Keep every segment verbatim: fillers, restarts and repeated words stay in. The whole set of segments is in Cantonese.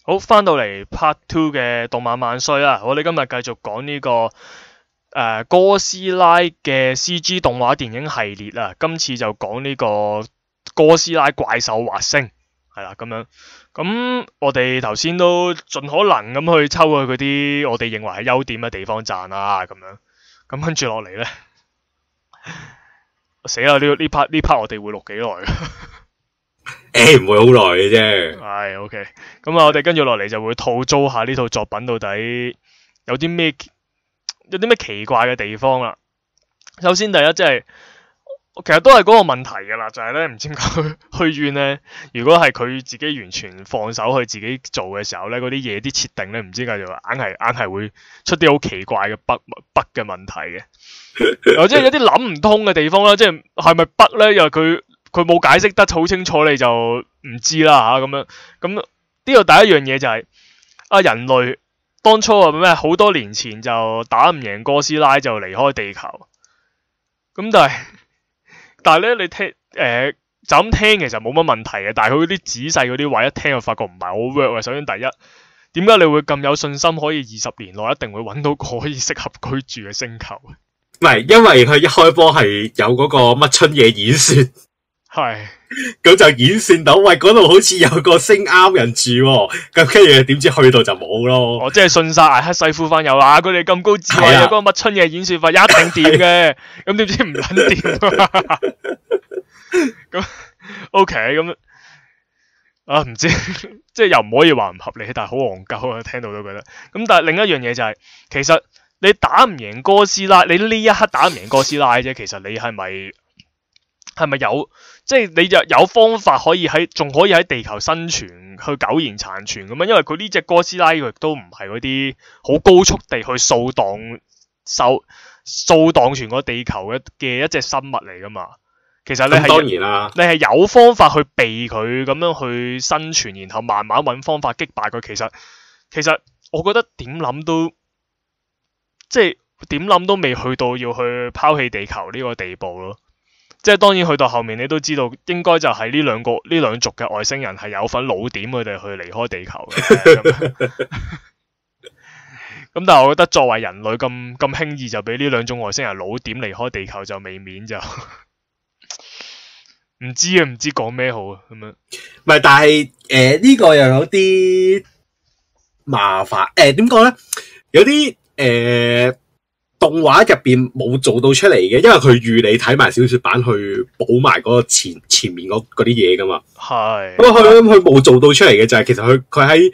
好，翻到嚟 Part Two 嘅動漫萬歲啦！我哋今日繼續講呢、個誒、呃哥斯拉嘅 C G 動畫電影系列啊。今次就講呢個哥斯拉怪獸滑星，係啦咁樣。咁我哋頭先都盡可能咁去抽佢嗰啲我哋認為係優點嘅地方讚啦，咁樣。咁跟住落嚟咧，死啦！呢呢 part 呢 part 我哋會錄幾耐啊？ 誒唔會好耐嘅啫。 係 OK，咁啊，我哋跟住落嚟就會吐槽下呢套作品到底有啲咩有啲咩奇怪嘅地方啦。首先第一即係，其實都係嗰個問題㗎啦，就係咧唔知點解虛虛淵咧，如果係佢自己完全放手去自己做嘅時候咧，嗰啲嘢啲設定咧唔知點解就硬係硬係會出啲好奇怪嘅 bug bug 嘅問題嘅，又即係有啲諗唔通嘅地方啦，即係係咪 bug 咧？又佢。佢冇解釋得好清楚，你就唔知啦嚇咁樣。咁呢個第一樣嘢就係、是、啊人類當初話咩？好多年前就打唔贏哥斯拉就離開地球。咁但係但係咧，你聽誒、呃、就咁聽其實冇乜問題嘅，但係佢嗰啲仔細嗰啲位一聽就發覺唔係好 work 啊。首先第一，點解你會咁有信心可以二十年內一定會揾到個可以適合居住嘅星球？ 唔係，因為佢一開波係有嗰個乜春夜演算。 係， 咁就演算到，喂嗰度好似有個星啱人住喎，咁跟住點知去到就冇咯。 我即係信晒艾克西夫番有啦，佢哋咁高智慧，有嗰個乜春嘅演算法一定掂嘅，咁點知唔撚掂？咁 OK 咁啊唔知，即係又唔可以話唔合理，但係好戇鳩啊！聽到都覺得。咁但係另一樣嘢就係、是，其實你打唔贏哥斯拉，你呢一刻打唔贏哥斯拉啫，其實你係咪？係咪有即係你就有方法可以喺仲可以喺地球生存去苟延殘存咁樣？因為佢呢隻哥斯拉亦都唔係嗰啲好高速地去掃蕩掃掃蕩全個地球嘅嘅一隻生物嚟噶嘛？其實你係當然啦， 你係有方法去避佢咁樣去生存，然後慢慢揾方法擊敗佢。其實其實我覺得點諗都即係點諗都未去到要去拋棄地球呢個地步咯。即係當然去到後面，你都知道應該就係呢兩個呢兩族嘅外星人係有份老點佢哋去離開地球嘅。咁但係我覺得作為人類咁咁輕易就俾呢兩種外星人老點離開地球就未免就唔知啊，唔知講咩好啊咁樣。 唔係，但係誒呢個又有啲麻煩。誒點講咧？有啲誒。呃動畫入邊冇做到出嚟嘅，因為佢預你睇埋小說版去補埋嗰個前前面嗰啲嘢噶嘛。 係。 咁佢佢冇做到出嚟嘅就係、是、其實佢佢喺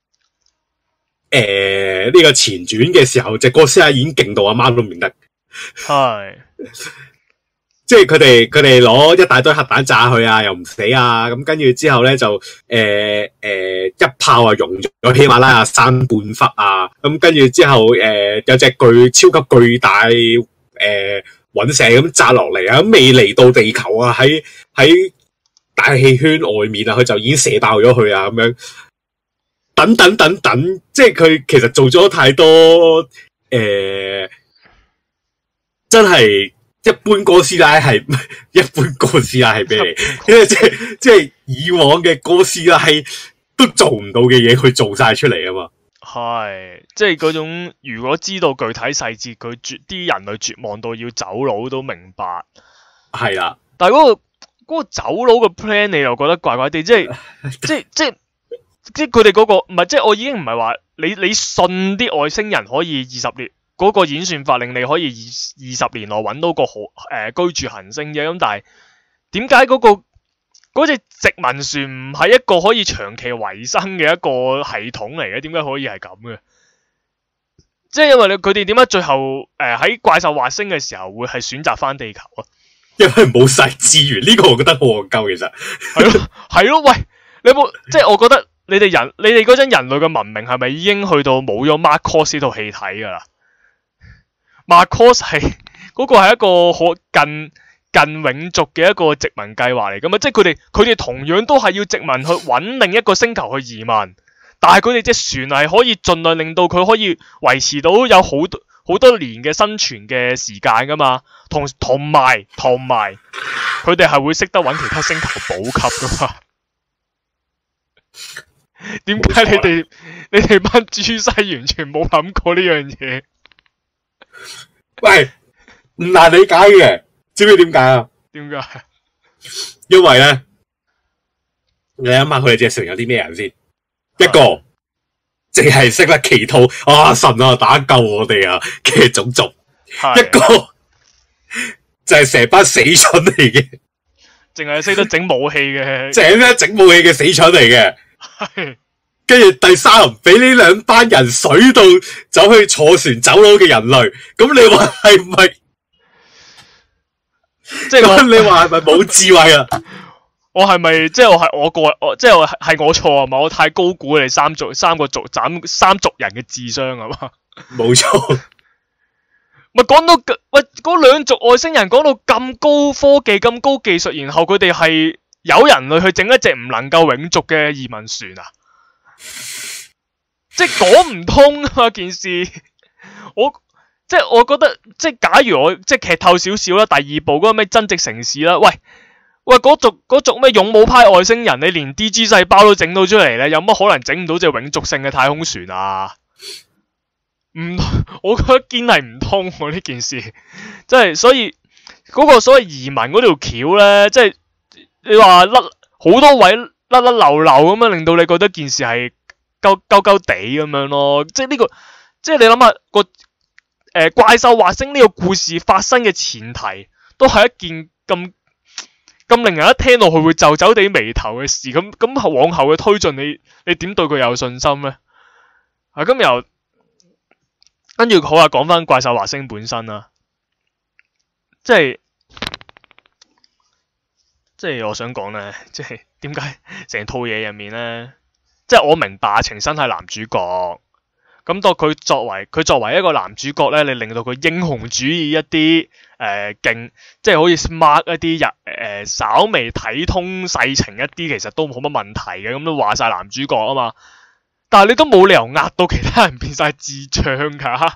誒呢個前傳嘅時候，隻哥斯拉已經勁到阿媽都唔認得。 係。 即係佢哋佢哋攞一大堆核彈炸佢啊，又唔死啊，咁跟住之後咧就誒誒、呃呃、一炮啊溶咗喜馬拉雅山半忽啊，咁跟住之後誒、呃、有隻巨超級巨大誒隕石咁炸落嚟啊，未嚟到地球啊，喺喺大氣圈外面啊，佢就已經射爆咗佢啊，咁樣等等等等，即係佢其實做咗太多誒、呃，真係。一般哥斯拉係一般哥斯拉係咩嚟？因為即係即係以往嘅哥斯拉都做唔到嘅嘢，佢做晒出嚟啊嘛。 係，即係嗰種如果知道具體細節，佢絕啲人類絕望到要走佬都明白。 係啦， 但係嗰個嗰個走佬嘅 plan，你又覺得怪怪地，即係即係即係即係佢哋嗰個唔係，即係我已經唔係話你你信啲外星人可以二十年。嗰個演算法令你可以二二十年內揾到個好誒、呃、居住行星啫，咁但係點解嗰個嗰隻殖民船唔係一個可以長期維生嘅一個系統嚟嘅？點解可以係咁嘅？即係因為你佢哋點解最後誒喺、呃、怪獸滑星嘅時候會係選擇翻地球啊？ 因為冇晒資源，呢、這個我覺得好戇鳩，其實係咯係咯，喂，你有冇即係我覺得你哋人你哋嗰陣人類嘅文明係咪已經去到冇咗 Macross 呢套氣體㗎啦？Macross 係嗰個係一個可近近永續嘅一個殖民計劃嚟噶嘛，即係佢哋佢哋同樣都係要殖民去揾另一個星球去移民，但係佢哋隻船係可以盡量令到佢可以維持到有好多好多年嘅生存嘅時間噶嘛，同同埋同埋佢哋係會識得揾其他星球補給噶嘛。 點解你哋你哋班豬西完全冇諗過呢樣嘢？ 喂，唔難理解嘅，知唔知點解啊？ 點解？ 因為咧，你諗下佢哋隻船有啲咩人先？一個淨係識得祈禱啊神啊打救我哋啊嘅種族，一個就係成班死蠢嚟嘅， 淨係識得整武器嘅， 淨係整武器嘅死蠢嚟嘅。 係。 跟住第三輪俾呢兩班人水到走去坐船走佬嘅人類，咁你話係唔係？ 即係咁你話係咪冇智慧啊？ 我係咪即係我係我個我即係我係我錯啊嘛？我太高估你哋三族三個族斬三族人嘅智商啊嘛？ 冇錯。 咪講到喂嗰兩族外星人講到咁高科技咁高技術，然後佢哋係有人類去整一隻唔能夠永續嘅移民船啊！即係講唔通啊件事，我即係我覺得即係假如我即係劇透少少啦，第二部嗰個咩增值城市啦，喂喂嗰族嗰族咩勇武派外星人，你連 D G 細胞都整到出嚟咧，有乜可能整唔到隻永續性嘅太空船啊？唔，我覺得堅係唔通喎呢件事，即係所以嗰個所謂移民嗰條橋咧，即係你話甩好多位甩甩流流咁樣，令到你覺得件事係鳩鳩鳩地咁樣咯。即係呢個，即係你諗下個誒怪獸惑星呢個故事發生嘅前提，都係一件咁咁令人一聽落去會皺皺地眉頭嘅事。咁咁往後嘅推進，你你點對佢有信心咧？啊，咁又跟住好啊，講翻怪獸惑星本身啦，即係即係我想講咧，即係點解成套嘢入面咧，即係我明白程新係男主角，咁當佢作為佢作為一個男主角咧，你令到佢英雄主義一啲誒勁，即係好似 smart 一啲日誒稍微睇通世情一啲，其實都冇乜問題嘅，咁都話晒男主角啊嘛。但係你都冇理由壓到其他人變晒智障㗎，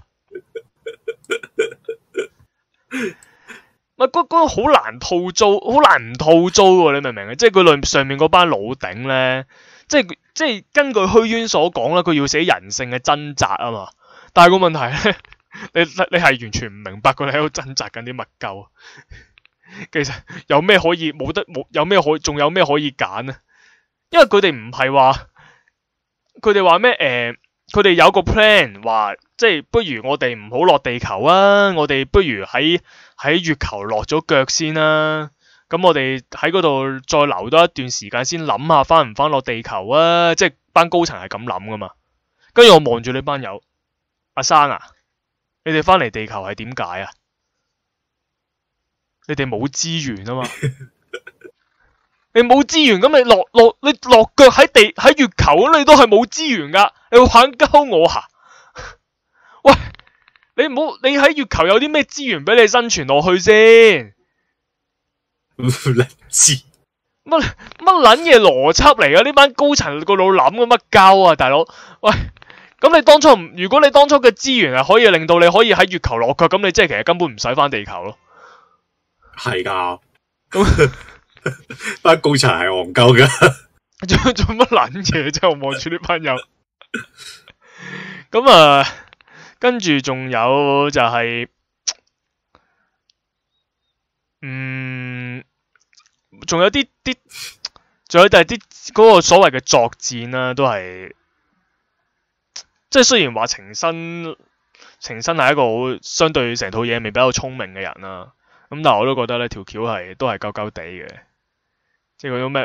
咪嗰嗰個好難套租，好難唔套租喎，你明唔明啊？即係佢裏上面嗰班老頂咧，即係即係根據虛淵所講啦，佢要寫人性嘅掙扎啊嘛。但係個問題咧，你你係完全唔明白佢哋喺度掙扎緊啲乜鳩。其實有咩可以冇得冇？有咩可仲有咩可以揀呢？因為佢哋唔係話。佢哋話咩？誒、呃，佢哋有個 plan，話即係不如我哋唔好落地球啊！我哋不如喺喺月球落咗腳先啦、啊。咁我哋喺嗰度再留多一段時間先諗下翻唔翻落地球啊！即係班高層係咁諗噶嘛。跟住我望住你班友，阿生啊，你哋翻嚟地球係點解啊？你哋冇資源啊嘛。你冇資源咁，你落落你落腳喺地喺月球咁，你都係冇資源噶。你會玩鳩我吓？喂，你唔好你喺月球有啲咩資源俾你生存落去先？ 唔知乜乜撚嘢邏輯嚟噶？呢班高層個腦諗嘅乜鳩啊，大佬？喂，咁你當初如果你當初嘅資源係可以令到你可以喺月球落腳，咁你即係其實根本唔使翻地球咯。係噶。咁。班高層係戇鳩噶， 做做乜撚嘢啫？我望住呢班友，咁啊，跟住仲有就係、是，嗯，仲有啲啲，仲有就係啲嗰個所謂嘅作戰啦、啊，都係，即係雖然話程新，程新係一個好相對成套嘢未比較聰明嘅人啦、啊，咁但係我都覺得呢條橋係都係鳩鳩地嘅。即係嗰種咩？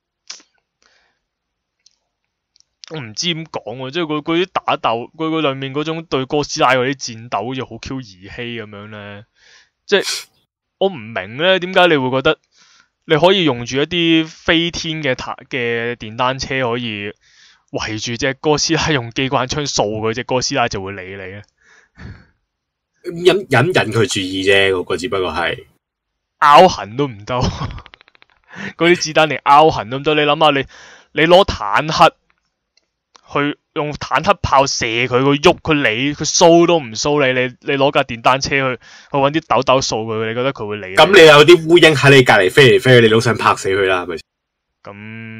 我唔知點講喎，即係佢嗰啲打鬥，佢佢裏面嗰種對哥斯拉嗰啲戰鬥好似好 Q 兒戲咁樣咧。即係我唔明咧，點解你會覺得你可以用住一啲飛天嘅塔嘅電單車可以圍住隻哥斯拉用機關槍掃佢，隻哥斯拉就會理你咧？ 引引引佢注意啫，嗰個只不過係拗痕都唔得。嗰啲子彈連拗痕都唔得，你諗下，你你攞坦克去用坦克炮射佢，佢喐佢理佢掃都唔掃你，你你攞架電單車去去搵啲豆豆掃佢，你覺得佢會理你？ 咁你有啲烏蠅喺你隔籬飛嚟飛去，你都想拍死佢啦，係咪？ 咁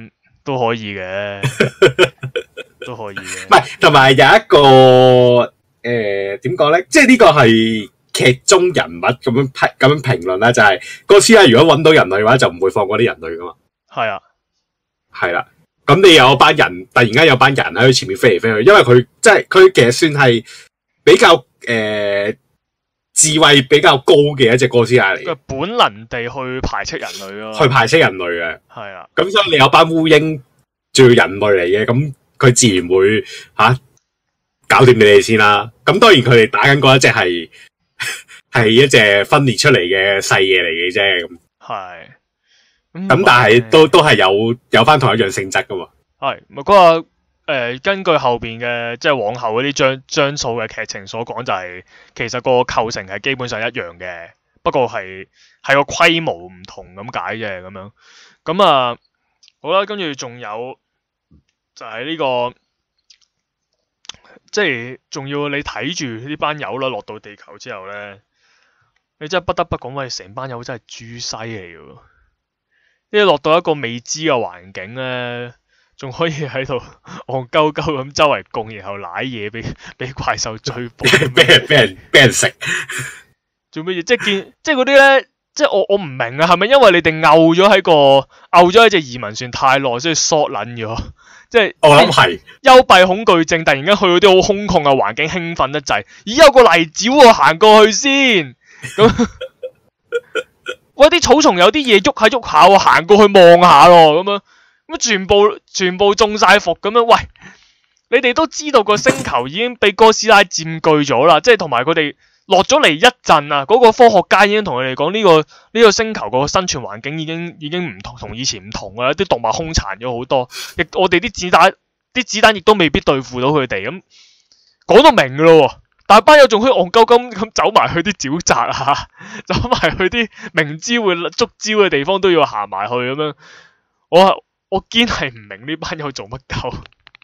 都可以嘅，都可以嘅。 唔係，同埋有一個誒點講咧，即係呢個係劇中人物咁樣評咁樣評論啦，就係哥斯拉如果揾到人類嘅話，就唔會放過啲人類噶嘛。 係啊， 係啦。咁你有班人突然間有班人喺佢前面飛嚟飛去，因為佢即係佢其實算係比較誒、呃、智慧比較高嘅一隻哥斯拉嚟。 佢本能地去排斥人類咯， 去排斥人類嘅。 係啊。 咁所以你有班烏蠅仲要人類嚟嘅，咁佢自然會吓、啊、搞掂你哋先啦。咁當然佢哋打緊嗰一隻係係一隻分裂出嚟嘅細嘢嚟嘅啫。咁係。 咁、嗯、但係都都係有有翻同一樣性質噶嘛。係咪嗰個誒？根據後邊嘅即係往後嗰啲張張數嘅劇情所講，就係其實個構成係基本上一樣嘅，不過係係個規模唔同咁解嘅咁樣。咁啊好啦，跟住仲有就係呢個，即係仲要你睇住呢班友啦，落到地球之後咧，你真係不得不講，喂，成班友真係豬西嚟嘅。即係落到一個未知嘅環境咧，仲可以喺度戇鳩鳩咁周圍供，然後舐嘢俾俾怪獸追捕， 俾人俾人俾人食， 做乜嘢？即係見，即係嗰啲咧，即係我我唔明啊，係咪因為你哋漚咗喺個漚咗喺隻移民船太耐，所以縮撚咗？即係我諗係幽閉恐懼症，突然間去到啲好空曠嘅環境，興奮得滯，咦有個泥沼喎，行過去先咁。喂，啲草叢有啲嘢喐下喐下喎，行過去望下咯，咁樣咁全部全部中晒伏咁樣。喂，你哋都知道個星球已經被哥斯拉佔據咗啦，即係同埋佢哋落咗嚟一陣啊，嗰、那個科學家已經同佢哋講呢個呢、這個星球個生存環境已經已經唔同，同以前唔同啦，啲動物兇殘咗好多，亦我哋啲子彈啲子彈亦都未必對付到佢哋，咁講到明噶咯。但係班友仲可以戇鳩鳩咁走埋去啲沼澤啊，走埋去啲明知會捉招嘅地方都要行埋去咁樣。我我堅係唔明呢班友做乜鳩，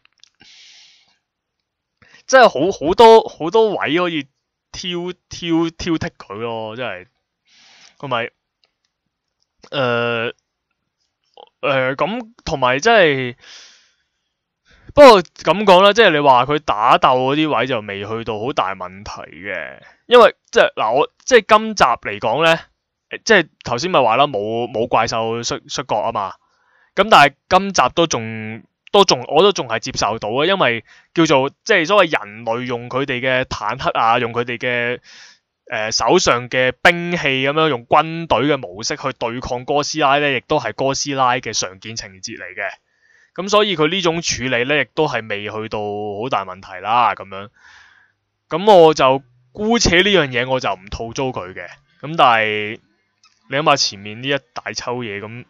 真係好好多好多位可以挑挑挑剔佢咯，真係。同埋誒誒咁，同埋真係。不過咁講啦，即係你話佢打鬥嗰啲位就未去到好大問題嘅，因為即係嗱我即係今集嚟講咧，即係頭先咪話啦，冇冇怪獸摔摔角啊嘛，咁但係今集都仲都仲我都仲係接受到啊，因為叫做即係所謂人類用佢哋嘅坦克啊，用佢哋嘅誒手上嘅兵器咁樣用軍隊嘅模式去對抗哥斯拉咧，亦都係哥斯拉嘅常見情節嚟嘅。咁所以佢呢種處理咧，亦都係未去到好大問題啦，咁樣。咁我就姑且呢樣嘢，我就唔吐槽佢嘅。咁但係你諗下前面呢一大抽嘢，咁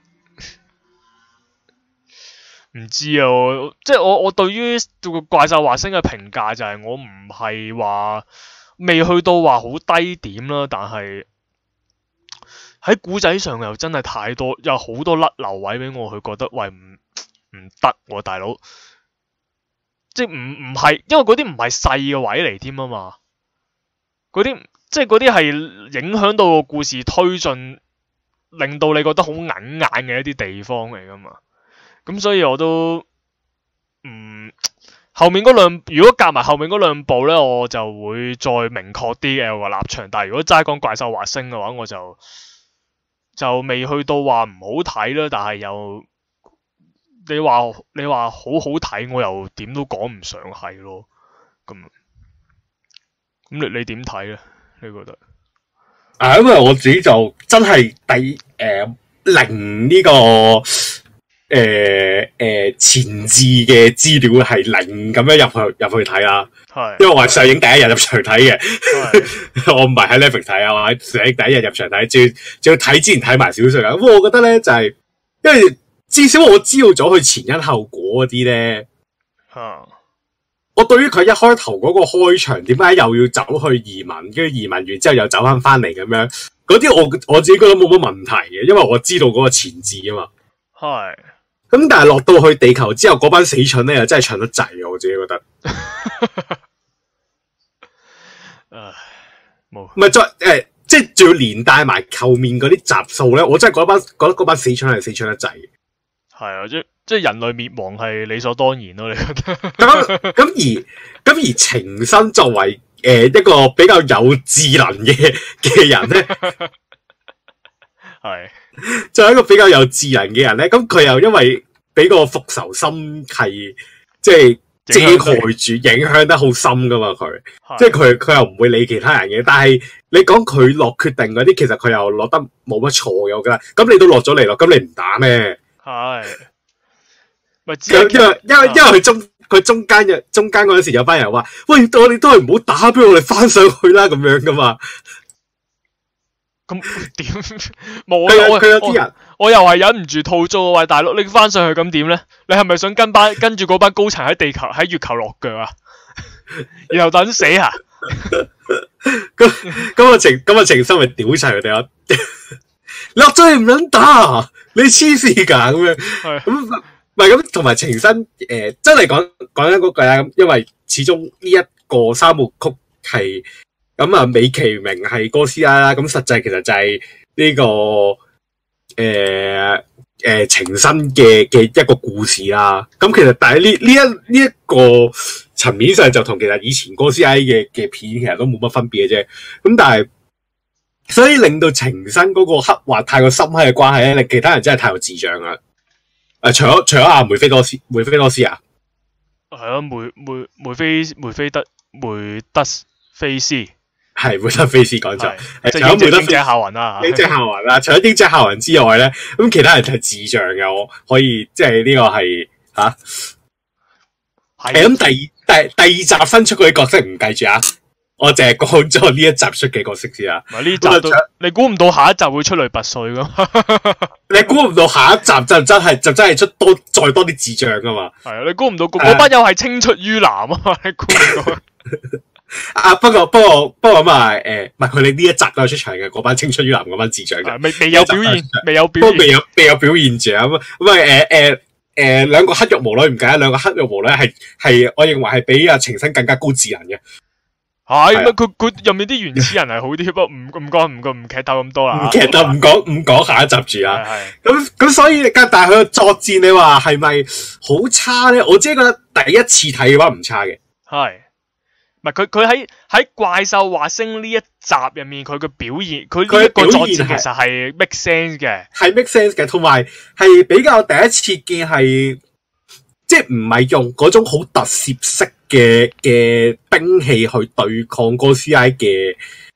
唔知啊。我即係我我對於個怪獸華星嘅評價就係我唔係話未去到話好低點啦，但係喺古仔上又真係太多，有好多甩漏位俾我去覺得喂唔。唔得喎，大佬，即係唔唔係，因為嗰啲唔係細嘅位嚟添啊嘛，嗰啲即係嗰啲係影響到個故事推進，令到你覺得好硬眼嘅一啲地方嚟噶嘛，咁所以我都，嗯，後面嗰兩，如果夾埋後面嗰兩部咧，我就會再明確啲嘅個立場，但係如果齋講怪獸華星嘅話，我就就未去到話唔好睇啦，但係又。你話你話好好睇，我又點都講唔上係咯，咁咁你你點睇咧？你覺得？ 啊，因為我自己就真係第誒、呃、零呢、這個誒誒、呃呃、前置嘅資料係零咁樣入去入去睇啦，係，因為我係上映第一日入場睇嘅，我唔係喺 Netflix 睇啊，我喺上映第一日入場睇，仲仲要睇之前睇埋小說啊，咁我覺得咧就係、是、因為。至少我知道咗佢前因後果嗰啲咧，吓、啊，我對於佢一開頭嗰個開場，點解又要走去移民，跟住移民完之後又走翻翻嚟咁樣，嗰啲我我自己覺得冇乜問題嘅，因為我知道嗰個前置啊嘛。係。咁但係落到去地球之後，嗰班死蠢咧又真係蠢得滯啊！我自己覺得。唉，冇。唔係再誒，即係仲要連帶埋後面嗰啲集數咧，我真係嗰班覺得嗰班死蠢係死蠢得滯。 係啊，即即係人類滅亡係理所當然咯，你覺得？ 咁咁而咁而情深作為誒、呃、一個比較有智能嘅嘅人咧， 係作為一個比較有智能嘅人咧，咁佢又因為俾個復仇心係即係遮蓋住，影響得好深噶嘛，佢即係佢佢又唔會理其他人嘅。但係你講佢落決定嗰啲，其實佢又落得冇乜錯嘅，我覺得。咁你都落咗嚟咯，咁你唔打咩？係， 咪因為因為因為佢中佢中間嘅中間嗰陣時有班人話：喂，我哋都係唔好打，俾我哋翻上去啦，咁樣噶嘛。 咁點冇啊？ 佢有啲人， 我又係忍唔住吐槽，喂大佬，你翻上去咁點咧？你係咪想跟班跟住嗰班高層喺地球喺月球落腳啊？然後等死啊？ 咁咁個情咁個情深咪屌齊佢哋啊！落咗去唔撚打，你黐線㗎咁樣。咁唔係咁，同埋情深誒，真係講講緊嗰句啦。因為始終呢一個三部曲係。咁啊，美其名係哥斯拉啦，咁實際其實就係呢、這個誒誒、呃呃、情深嘅嘅一個故事啦。咁其實但係呢呢一呢一個層面上就同其實以前哥斯拉嘅嘅片其實都冇乜分別嘅啫。咁但係所以令到情深嗰個刻畫太過深刻嘅關係咧，令其他人真係太過智障啦。誒、呃，除咗除咗阿梅菲多斯梅菲多斯啊， 係啊，梅梅梅菲梅菲德梅德菲斯。 係梅德菲斯講咗， 除咗梅德英姐夏雲啦， 英姐夏雲啦，除咗英姐夏雲之外咧，咁其他人就係智障嘅，我可以即係呢個係吓。係咁第二第第二集分出嗰啲角色唔計住啊，我淨係講咗呢一集出嘅角色先啊。 唔係呢集都，你估唔到下一集會出類拔萃噶？ 你估唔到下一集就真係就真係出多再多啲智障噶嘛？ 係啊，你估唔到嗰班友係青出於藍啊嘛？你估唔到？ 啊，不過不過不過咁啊，誒，唔係佢哋呢一集都有出場嘅，嗰班青出於藍嗰班智障嘅， 未未有表現，未有表現， 未有未有表現住咁咁啊，誒誒誒，兩個黑肉毛女唔計，兩個黑肉毛女係係，我認為係比阿情深更加高智能嘅。 係咩？佢佢入面啲原始人係好啲，不過唔唔講唔講唔劇透咁多啦， 唔劇透唔講唔講下一集住啊。咁咁所以但係佢嘅作戰，你話係咪好差咧？我自己覺得第一次睇嘅話唔差嘅， 係。唔係佢佢喺喺怪獸話聲呢一集入面，佢嘅表現，佢呢一個作戰其實係 make sense 嘅，係 make sense 嘅，同埋係比較第一次見係，即係唔係用嗰種好特攝式嘅嘅兵器去對抗哥斯拉嘅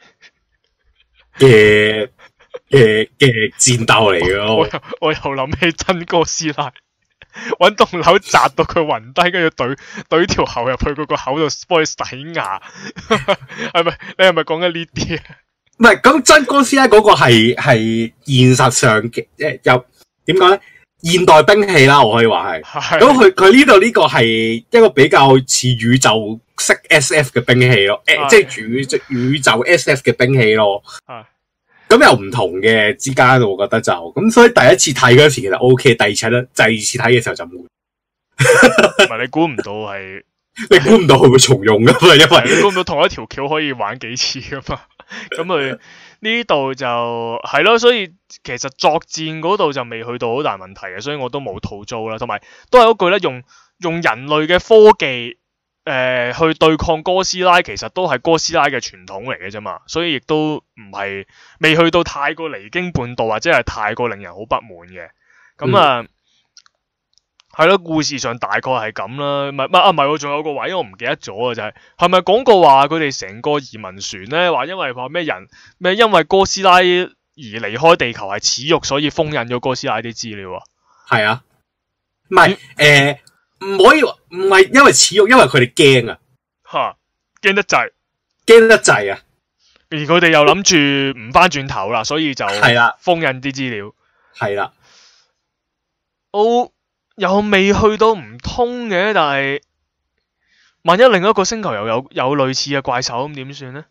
嘅嘅嘅戰鬥嚟嘅咯。 我又我又諗起真哥斯拉。搵棟樓砸到佢暈低，跟住懟懟條喉入去嗰個口度幫佢洗牙，係咪？你係咪講緊呢啲啊？ 唔係，咁真哥斯拉嗰個係係現實上嘅，誒，有點講咧？現代兵器啦，我可以話係。咁佢佢呢度呢個係一個比較似宇宙式 S F 嘅兵器咯，誒，即係宇宇宙 S F 嘅兵器咯。咁又唔同嘅之間，我覺得就咁，所以第一次睇嗰時其實 O K，第二次咧，第二次睇嘅時候就冇。 唔係你估唔到係， 你估唔到佢會重用噶嘛？因為你估唔到同一條橋可以玩幾次噶嘛？咁佢呢度就係咯，所以其實作戰嗰度就未去到好大問題嘅，所以我都冇吐槽啦。同埋都係嗰句咧，用用人類嘅科技。誒、呃，去對抗哥斯拉，其實都係哥斯拉嘅傳統嚟嘅啫嘛，所以亦都唔係未去到太過離經叛道，或者係太過令人好不滿嘅。咁啊，係咯、嗯，故事上大概係咁啦。唔係，唔係啊，唔係，我仲有個位我唔記得咗啊，就係係咪講過話佢哋成個移民船咧，話因為話咩人咩因為哥斯拉而離開地球係恥辱，所以封印咗哥斯拉啲資料啊？係啊， 唔係誒。呃唔可以，唔係因為恥辱，因為佢哋驚啊！ 吓，驚得滯， 驚得滯啊！ 而佢哋又諗住唔翻轉頭啦，所以就係啦，封印啲資料。係啦，我又未去到唔通嘅，但係萬一另一個星球又有有類似嘅怪獸咁點算呢？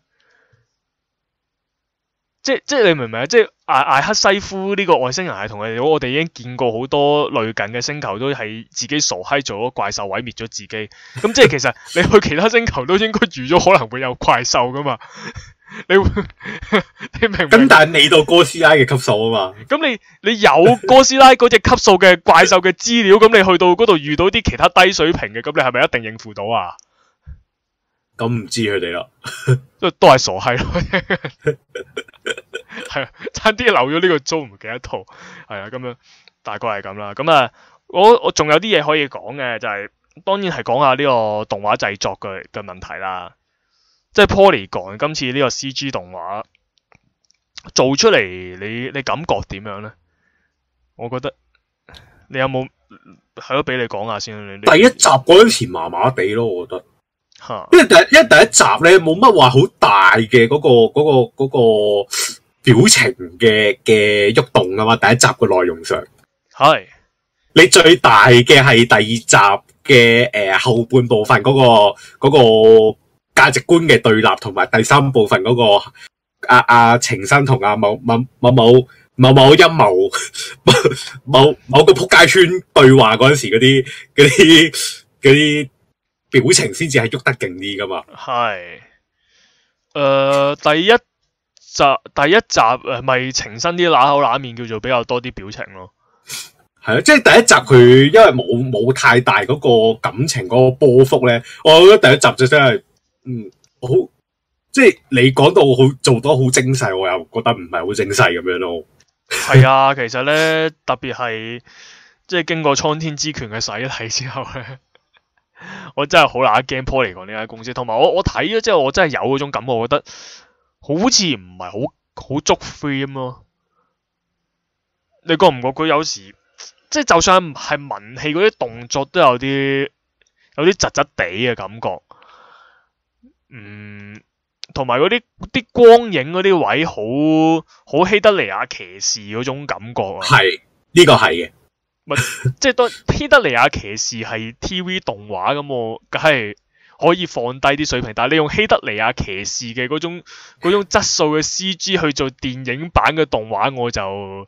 即即你明唔明啊？即艾艾克西夫呢個外星人係同佢哋，我哋已經見過好多類近嘅星球，都係自己傻閪做咗怪獸毀滅咗自己。咁即係其實你去其他星球都應該預咗可能會有怪獸噶嘛？ 你會你明唔明？ 咁但係未到哥斯拉嘅級數啊嘛。 咁你你有哥斯拉嗰隻級數嘅怪獸嘅資料，咁你去到嗰度遇到啲其他低水平嘅，咁你係咪一定應付到啊？ 咁唔知佢哋啦， 都都係傻閪咯，係啊，差啲漏咗呢個租唔記得套，係啊，咁樣大概係咁啦。咁啊，我我仲有啲嘢可以講嘅，就係、是、當然係講下呢個動畫製作嘅嘅問題啦。即係 Polygon 今次呢個 C G 動畫做出嚟，你你感覺點樣呢？我覺得你有冇係咯？俾你講下先。你第一集嗰陣時麻麻地咯，我覺得。 嚇， 因為第一因為第一集咧冇乜話好大嘅嗰、個嗰、個嗰、個表情嘅嘅喐動啊嘛，第一集嘅內容上係你最大嘅係第二集嘅誒、呃、後半部分嗰、個嗰、個價值觀嘅對立，同埋第三部分嗰、個阿阿程生同阿某某某某某某陰謀某某某個仆街村對話嗰陣時嗰啲嗰啲嗰啲表情先至係喐得勁啲噶嘛。 係。誒、呃，第一集第一集誒，咪情深啲揦口揦面，叫做比較多啲表情咯。 係啊，即係第一集佢因為冇冇太大嗰個感情嗰個波幅咧，我覺得第一集就真係嗯好，即係你講到好做得好精細，我又覺得唔係好精細咁樣咯。 係啊，其實咧特別係即係經過蒼天之拳嘅洗禮之後咧，我真係好乸驚 Polygon 呢間公司，同埋我我睇咗之後，我真係有嗰種感覺，我覺得好似唔係好好足 free 咁咯。你覺唔覺佢有時即係就算係文戲嗰啲動作都有啲有啲窒窒地嘅感覺，嗯，同埋嗰啲啲光影嗰啲位好好希德尼亞騎士嗰種感覺啊。 係呢個係嘅。 咪即係當希德尼亞騎士係 T V 動畫咁，我梗係可以放低啲水平，但係你用希德尼亞騎士嘅嗰種嗰種質素嘅 C G 去做電影版嘅動畫，我就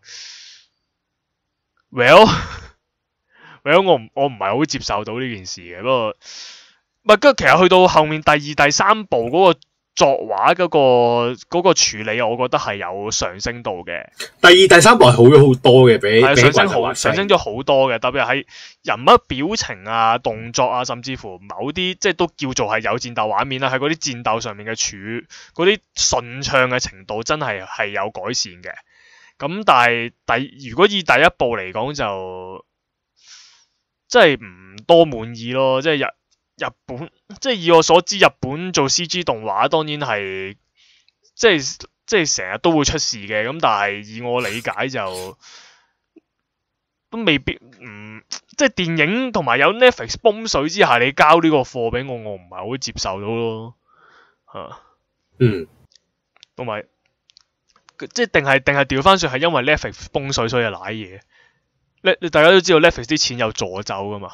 well well 我唔我唔係好接受到呢件事嘅。不過唔係，跟住其實去到後面第二第三部嗰個作畫嗰、嗰個嗰、嗰個處理，我覺得係有上升到嘅。 第二、第三部係好咗好多嘅，比係上升好比上升咗好多嘅，特別係人物表情啊、動作啊，甚至乎某啲即係都叫做係有戰鬥畫面啦，喺嗰啲戰鬥上面嘅處嗰啲順暢嘅程度真係係有改善嘅。咁但係第如果以第一部嚟講就即係唔多滿意咯，即係日日本即係以我所知，日本做 C G 動畫當然係即係即係成日都會出事嘅，咁但係以我理解就都未必唔、嗯、即係電影同埋有 Netflix 泵水之下，你交呢個貨俾我，我唔係好接受到咯嚇。 嗯， 同埋即係定係定係調翻轉係因為 Netflix 泵水所以賴嘢。你大家都知道 Netflix 啲錢有助走噶嘛？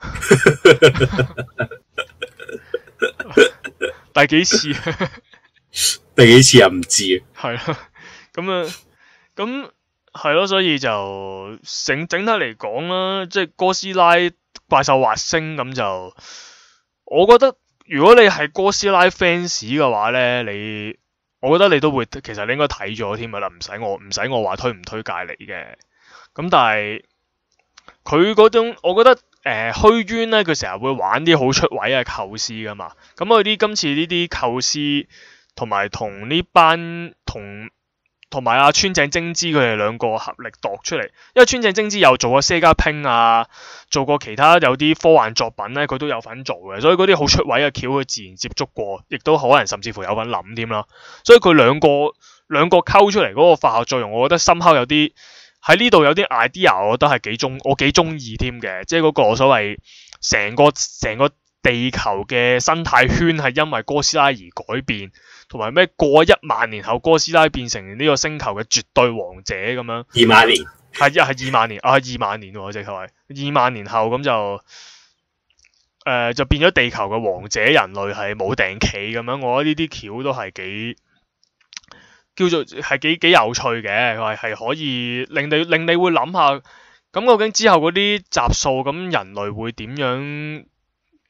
第幾次？ 第幾次又唔知啊？ 係咯，咁啊，咁係咯，所以就整整體嚟講啦，即係哥斯拉怪獸滑星咁就，我覺得如果你係哥斯拉 fans 嘅話咧，你我覺得你都會，其實你應該睇咗添噶啦，唔使我唔使我話推唔推介你嘅。咁但係佢嗰種，我覺得誒虛淵咧，佢成日會玩啲好出位嘅構思噶嘛。咁佢啲今次呢啲構思，同埋同呢班同同埋阿川井晶之佢哋兩個合力度出嚟，因為川井晶之又做過 Sega Ping 啊，做過其他有啲科幻作品咧，佢都有份做嘅，所以嗰啲好出位嘅橋佢自然接觸過，亦都可能甚至乎有份諗添啦。所以佢兩個兩個溝出嚟嗰個化學作用，我覺得深刻有啲。喺呢度有啲 idea，我覺得係幾中，我幾中意添嘅，即係嗰個所謂成個成個地球嘅生態圈係因為哥斯拉而改變，同埋咩過一萬年後哥斯拉變成呢個星球嘅絕對王者咁樣。 二萬年係一係二萬年啊，二萬年喎，直頭係二萬年後咁就誒、呃、就變咗地球嘅王者，人類係冇定企咁樣。我覺得呢啲橋都係幾。叫做係幾幾有趣嘅，佢係係可以令你令你會諗下，咁究竟之後嗰啲集數咁人類會點樣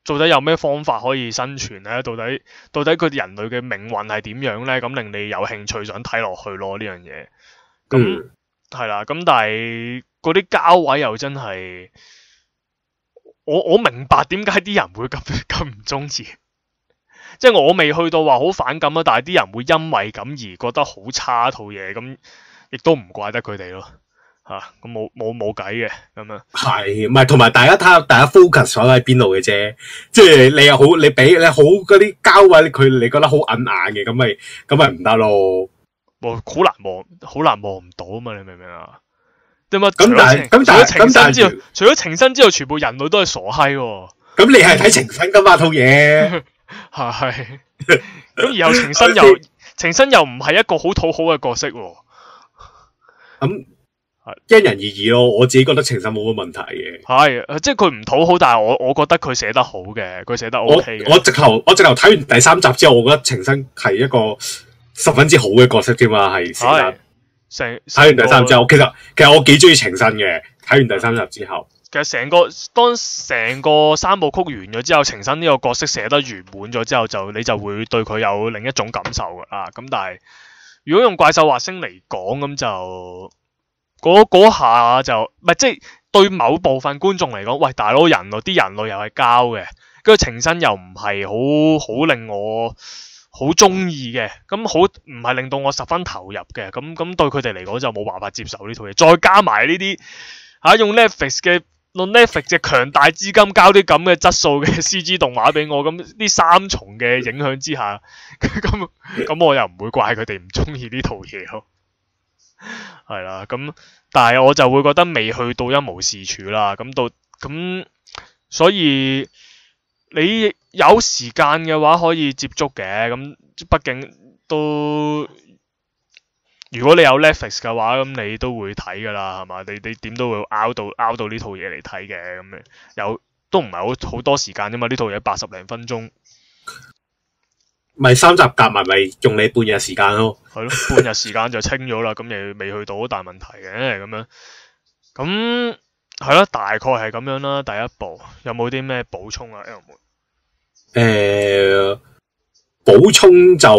到底有咩方法可以生存咧？到底到底佢人類嘅命運係點樣咧？咁令你有興趣想睇落去咯呢樣嘢。咁係啦，咁但係嗰啲交位又真係，我我明白點解啲人會咁咁唔中意。即係我未去到話好反感啊，但係啲人會因為咁而覺得好差套嘢，咁亦都唔怪得佢哋咯。吓，咁冇冇冇計嘅咁樣。 係，唔係同埋大家睇下，大家 focus 咗喺邊度嘅啫。即係你又好，你俾你好嗰啲交位，佢你覺得好硬硬嘅，咁咪咁咪唔得咯。 哇，好難望，好難望唔到啊嘛！你明唔明啊？點解？ 咁但係咁但係咁但係， 除咗情深之後，全部人類都係傻閪喎。 咁你係睇情深噶嘛套嘢？ 係。咁然後情深又情深又唔係一個好討好嘅角色喎。 咁。因人而異咯，我自己覺得情深冇乜問題嘅。 係，即係佢唔討好，但係我我覺得佢寫得好嘅，佢寫得 O K 嘅。 我直頭我直頭睇完第三集之後，我覺得情深係一個十分之好嘅角色添嘛，係寫得。成睇完第三集之後，其實其實我幾中意情深嘅。睇完第三集之後， 其實成個當成個三部曲完咗之後，情深呢個角色寫得圓滿咗之後，就你就會對佢有另一種感受噶啦。咁但係如果用怪獸華星嚟講，咁就。嗰下就唔係即係對某部分觀眾嚟講，喂大佬人類啲人類又係膠嘅，跟住情深又唔係好好令我好中意嘅，咁好唔係令到我十分投入嘅，咁咁對佢哋嚟講就冇辦法接受呢套嘢，再加埋呢啲嚇用 Netflix 嘅用 Netflix 嘅強大資金交啲咁嘅質素嘅 C G 動畫俾我，咁呢三重嘅影響之下，咁咁我又唔會怪佢哋唔中意呢套嘢咯。係啦，咁但係我就會覺得未去到一無是處啦，咁到咁所以你有時間嘅話可以接觸嘅，咁畢竟都如果你有 Netflix 嘅話，咁你都會睇噶啦，係嘛？你你點都會拗到拗到呢套嘢嚟睇嘅，咁有都唔係好好多時間啫嘛，呢套嘢八十零分鐘。 咪三集夾埋咪用你半日時間咯， 係咯，半日時間就清咗啦，咁你未去到好大問題嘅咁樣，咁係咯，大概係咁樣啦。第一部有冇啲咩補充啊 L 妹？ 誒，補充就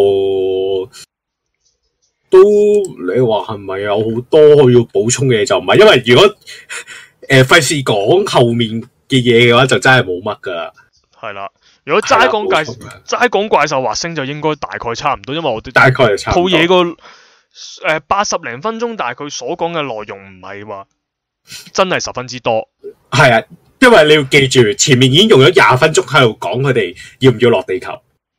都你話係咪有好多要補充嘅嘢？就唔係，因為如果誒費事講後面嘅嘢嘅話，就真係冇乜噶啦。 係啦。如果齋講怪齋講怪獸華星就應該大概差唔多，因為我哋大概係差唔多。 套嘢個誒八十零分鐘，但係佢所講嘅內容唔係話真係十分之多。 係啊，因為你要記住，前面已經用咗廿分鐘喺度講佢哋要唔要落地球，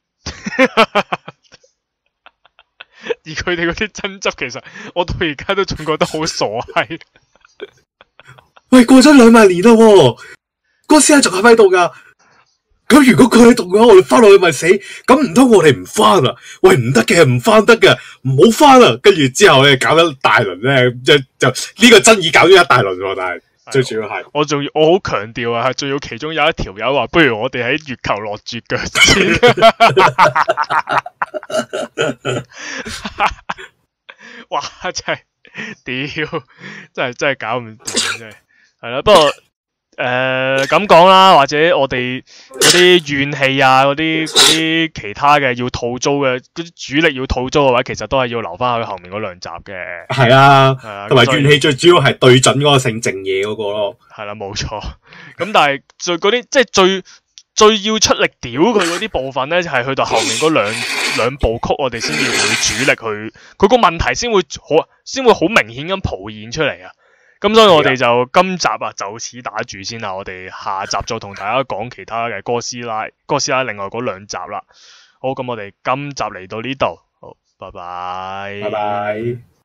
而佢哋嗰啲爭執，其實我到而家都仲覺得好傻閪。 喂，過咗兩萬年啦，嗰個師奶仲喺喺度噶。咁如果佢喺度嘅話，我哋翻落去咪死？咁唔通我哋唔翻啊？喂，唔得嘅，唔翻得嘅，唔好翻啊！跟住之後咧，搞咗大輪咧，就就呢個爭議搞咗一大輪喎。但係最主要係， 我仲要我好強調啊，仲要其中有一條友話，不如我哋喺月球落絕腳先。哇！真係屌，真係真係搞唔掂，真係係啦。不過。誒咁講啦，或者我哋嗰啲怨氣啊，嗰啲嗰啲其他嘅要吐槽嘅，嗰啲主力要吐槽嘅話，其實都係要留翻去後面嗰兩集嘅。係啊，同埋怨氣最主要係對準嗰個姓靜嘢嗰個咯。 係啦，冇錯。咁但係最嗰啲即係最最要出力屌佢嗰啲部分咧，就係、是、去到後面嗰兩兩部曲，我哋先至會主力去，佢個問題先會好，先會好明顯咁浮現出嚟啊！咁所以我哋就今集啊就此打住先啦，我哋下集再同大家講其他嘅哥斯拉，哥斯拉另外嗰兩集啦。好，咁我哋今集嚟到呢度，好，拜拜， 拜拜。